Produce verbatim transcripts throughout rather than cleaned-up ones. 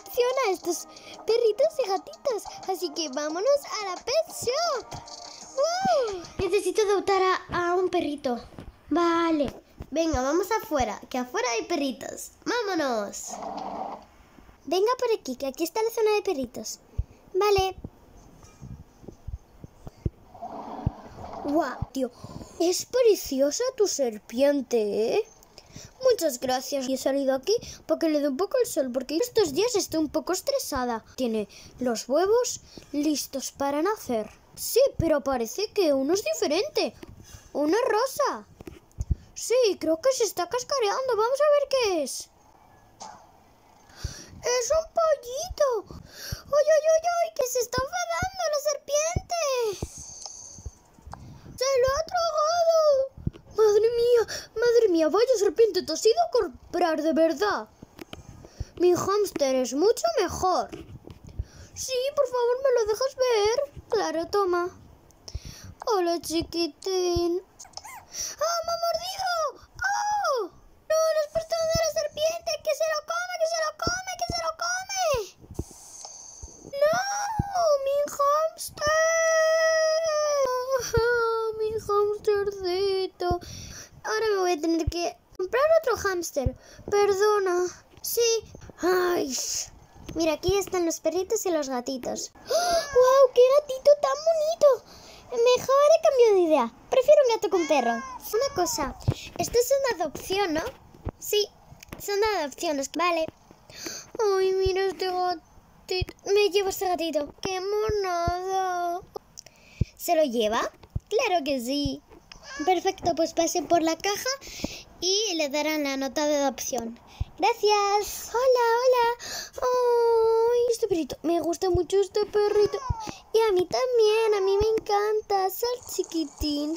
adopción a estos perritos y gatitos. Así que vámonos a la pet shop. ¡Wow! Necesito adoptar a, a un perrito. Vale. Venga, vamos afuera, que afuera hay perritos. ¡Vámonos! Venga por aquí, que aquí está la zona de perritos. Vale. ¡Guau, tío! Es preciosa tu serpiente, ¿eh? Muchas gracias. Y he salido aquí para que le dé un poco el sol, porque estos días estoy un poco estresada. Tiene los huevos listos para nacer. Sí, pero parece que uno es diferente. Uno es rosa. Sí, creo que se está cascareando. Vamos a ver qué es. ¡Es un pollito! ¡Ay, ay, ay, ay! ¡Que se está enfadando la serpiente! ¡Se lo ha tragado! ¡Madre mía! ¡Madre mía! ¡Vaya serpiente! ¡Te has ido a comprar de verdad! Mi hámster es mucho mejor. Sí, por favor, ¿me lo dejas ver? Claro, toma. Hola, chiquitín. ¡Ah, me ha mordido! ¡Oh! ¡No, no es por todo de la serpiente! ¡Que se lo come, que se lo come, que se lo come! ¡No! ¡Mi hámster! Oh, ¡mi hámstercito! Ahora me voy a tener que comprar otro hámster. Perdona. Sí. ¡Ay! Mira, aquí están los perritos y los gatitos. ¡Oh! ¡Wow! ¡Qué gatito tan bonito! Mejor he cambiado de idea. Prefiero un gato con perro. Una cosa, esto es una adopción, ¿no? Sí, son adopciones, vale. Ay, mira este gatito. Me llevo este gatito. ¡Qué monado! ¿Se lo lleva? Claro que sí. Perfecto, pues pase por la caja y le darán la nota de adopción. Gracias. Hola, hola. Ay, este perrito. Me gusta mucho este perrito. Y a mí también. A mí me encanta. Sal, chiquitín.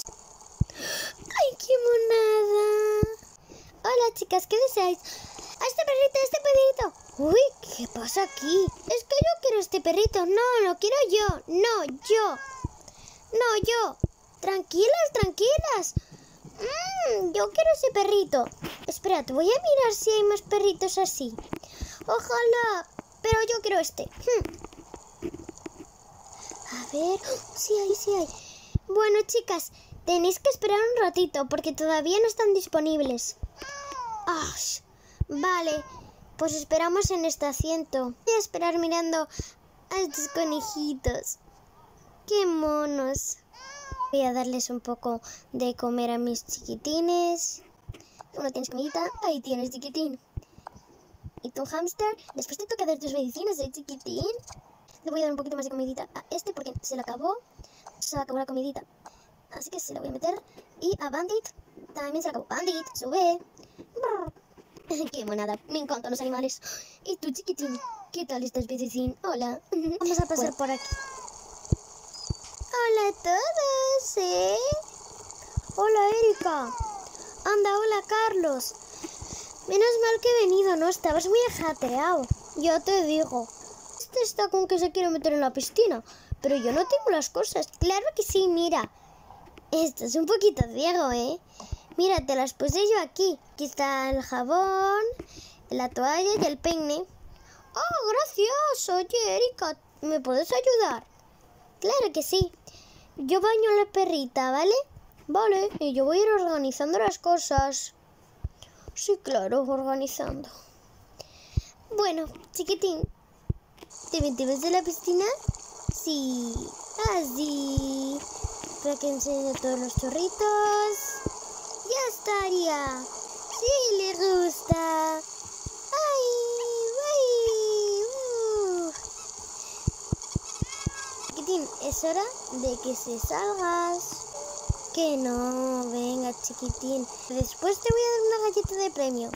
Ay, qué monada. Hola, chicas. ¿Qué deseáis? A este perrito, a este perrito. Uy, ¿qué pasa aquí? Es que yo quiero este perrito. No, lo quiero yo. No, yo. No, yo. Tranquilas, tranquilas. Mmm, yo quiero ese perrito. Espera, te voy a mirar si hay más perritos así. Ojalá, pero yo quiero este. Hmm. A ver, sí hay, sí hay. Bueno, chicas, tenéis que esperar un ratito porque todavía no están disponibles. Ah, vale, pues esperamos en este asiento. Voy a esperar mirando a estos conejitos. ¡Qué monos! Voy a darles un poco de comer a mis chiquitines. Uno tienes comidita, ahí tienes, chiquitín. Y tu hámster, después te toca dar tus medicinas, ¿eh, chiquitín? Le voy a dar un poquito más de comidita a este porque se le acabó. Se le acabó la comidita. Así que se la voy a meter. Y a Bandit también se le acabó. Bandit, sube. Brr. Qué monada, me encantan los animales. Y tú, chiquitín, ¿qué tal estás, pececín? Hola. Vamos a pasar bueno. por aquí. Hola a todos, ¿eh? Hola, Erika. Anda, hola, Carlos. Menos mal que he venido, ¿no? Estabas muy ajateado. Yo te digo. Este está con que se quiere meter en la piscina. Pero yo no tengo las cosas. Claro que sí, mira. Esto es un poquito ciego, ¿eh? Mira, te las puse yo aquí. Aquí está el jabón, la toalla y el peine. ¡Oh, gracias! Oye, Erika, ¿me puedes ayudar? Claro que sí. Yo baño a la perrita, ¿vale? Vale, y yo voy a ir organizando las cosas. Sí, claro, organizando. Bueno, chiquitín, ¿te metes en la piscina? Sí, así. Para que enseñe todos los chorritos. Ya estaría. Sí, le gusta. ¡Ay! ¡Ay! Uh. Chiquitín, es hora de que se salgas. Que no, venga, chiquitín. Después te voy a dar una galleta de premio.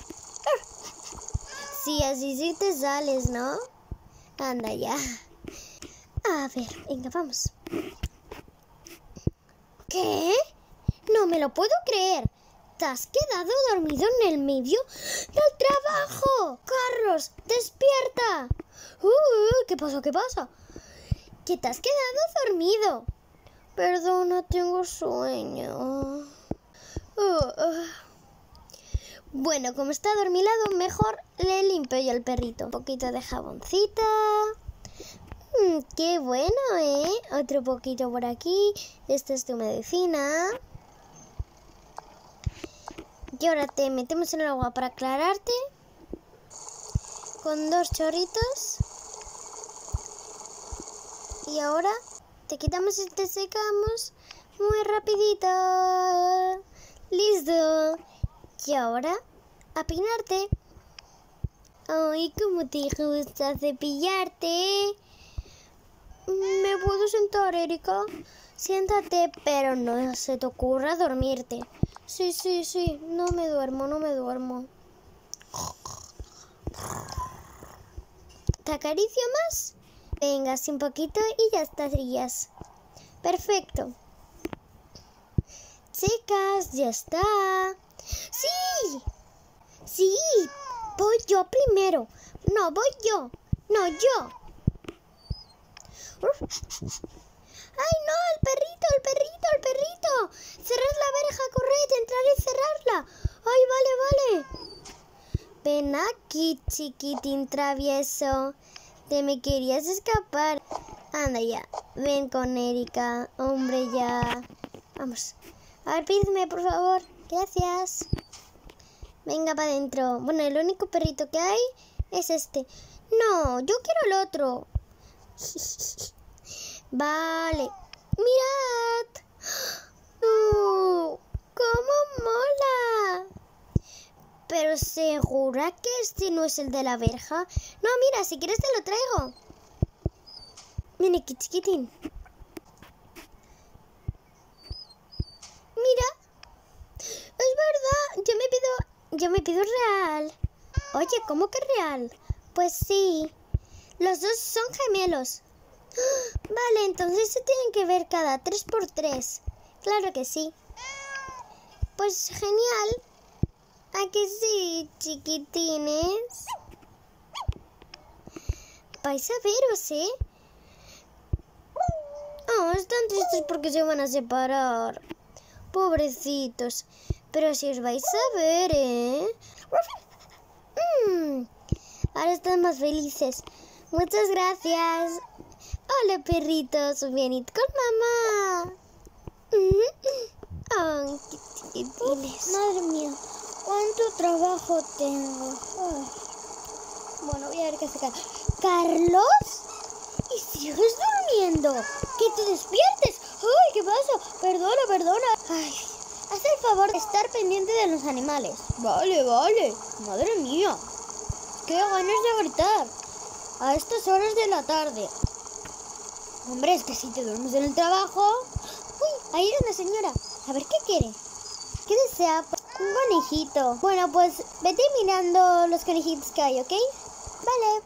Sí, así sí te sales, ¿no? Anda ya. A ver, venga, vamos. ¿Qué? No me lo puedo creer. ¿Te has quedado dormido en el medio del trabajo? Carlos, despierta. Uh, ¿qué pasa? ¿Qué pasa? Que te has quedado dormido. Perdona, tengo sueño. Uh, uh. Bueno, como está adormilado, mejor le limpio yo al perrito. Un poquito de jaboncita. Mm, qué bueno, ¿eh? Otro poquito por aquí. Esta es tu medicina. Y ahora te metemos en el agua para aclararte. Con dos chorritos. Y ahora te quitamos y te secamos muy rapidito. Listo. Y ahora a peinarte. Ay, cómo te gusta cepillarte. ¿Me puedo sentar, Erika? Siéntate, pero no se te ocurra dormirte. Sí, sí, sí, no me duermo, no me duermo. ¿Te acaricio más? Venga, así un poquito y ya estarías. Perfecto. Chicas, ya está. ¡Sí! ¡Sí! Voy yo primero. No, voy yo. No, yo. ¡Ay, no! ¡El perrito, el perrito, el perrito! ¡Cerrad la verja, corred! ¡Entrar y cerrarla! ¡Ay, vale, vale! Ven aquí, chiquitín travieso. Te me querías escapar. Anda ya. Ven con Erika. Hombre, ya. Vamos. A ver, pídeme, por favor. Gracias. Venga, para adentro. Bueno, el único perrito que hay es este. No, yo quiero el otro. Vale. ¡Mirad! ¡Uh! ¡Cómo mola! Pero ¿segura que este no es el de la verja? No, mira, si quieres te lo traigo. Mira, qué chiquitín. Mira. Es verdad. Yo me pido... Yo me pido real. Oye, ¿cómo que real? Pues sí. Los dos son gemelos. Vale, entonces se tienen que ver cada tres por tres. Claro que sí. Pues genial. ¿A que sí, chiquitines? Vais a veros, ¿eh? Oh, están tristes porque se van a separar. Pobrecitos. Pero si os vais a ver, ¿eh? Mm, ahora están más felices. Muchas gracias. Hola, perritos. Venid con mamá. Oh, qué chiquitines. Madre mía, cuánto trabajo tengo. Ay. Bueno, voy a ver qué hace Carlos. ¿Carlos? ¿Y sigues durmiendo? ¡Que te despiertes! ¡Ay, qué pasa! Perdona, perdona. Ay, haz el favor de estar pendiente de los animales. Vale, vale. Madre mía, qué ganas de gritar a estas horas de la tarde. Hombre, es que si te duermes en el trabajo... Uy, ahí hay una señora. A ver, ¿qué quiere? ¿Qué desea? Un conejito. Bueno, pues vete mirando los conejitos que hay, ¿ok? Vale.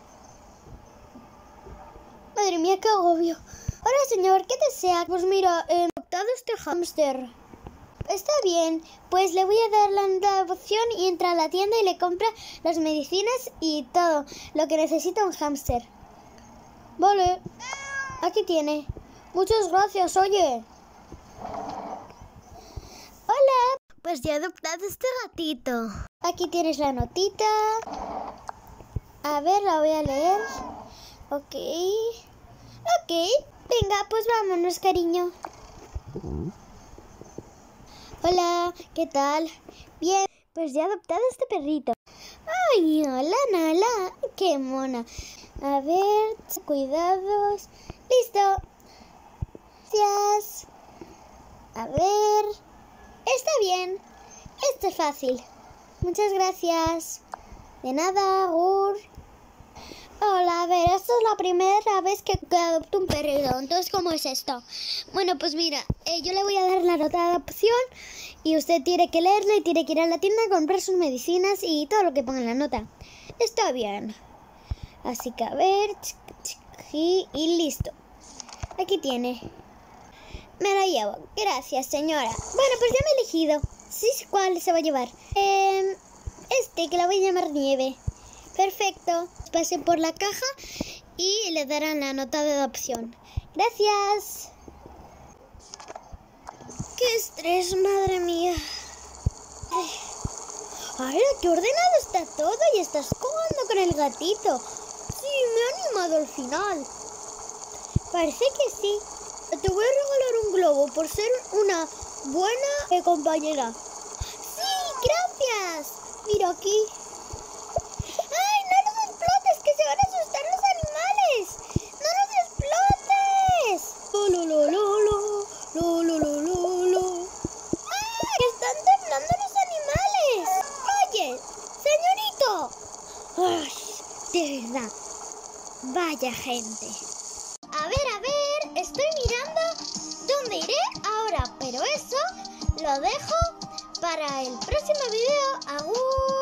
Madre mía, qué agobio. Hola, señor, ¿qué desea? Pues mira, he adoptado este hámster. Está bien, pues le voy a dar la adopción y entra a la tienda y le compra las medicinas y todo lo que necesita un hámster. Vale, aquí tiene. Muchas gracias, oye. Hola, pues ya he adoptado este gatito. Aquí tienes la notita. A ver, la voy a leer. Ok. Ok, venga, pues vámonos, cariño. Hola, ¿qué tal? Bien, pues ya he adoptado este perrito. Ay, hola, Nala. Qué mona. A ver, cuidados. Listo. Gracias. A ver. Está bien. Esto es fácil. Muchas gracias. De nada, Gur. Hola, a ver, esta es la primera vez que adopto un perrito. Entonces, ¿cómo es esto? Bueno, pues mira, eh, yo le voy a dar la nota de adopción y usted tiene que leerla y tiene que ir a la tienda a comprar sus medicinas y todo lo que ponga en la nota. Está bien. Así que a ver, y, y listo. Aquí tiene. Me lo llevo. Gracias, señora. Bueno, pues ya me he elegido. Sí, ¿cuál se va a llevar? Eh, este, que la voy a llamar Nieve. Perfecto. Pase por la caja y le darán la nota de adopción. Gracias. Qué estrés, madre mía. ¡Hala, qué ordenado está todo! Y estás jugando con el gatito. Sí, me ha animado al final. Parece que sí. Te voy a regalar un globo por ser una buena eh, compañera. ¡Sí, gracias! Mira aquí. ¡Ay, no los explotes, que se van a asustar los animales! ¡No los explotes! Lo, lo, lo, lo, lo, lo, lo, lo, lo. ¡Ay, están temblando los animales! Oye, señorito. ¡Ay, de verdad! Vaya gente. A ver, a ver, estoy mirando dónde iré ahora, pero eso lo dejo para el próximo video. ¡Agur!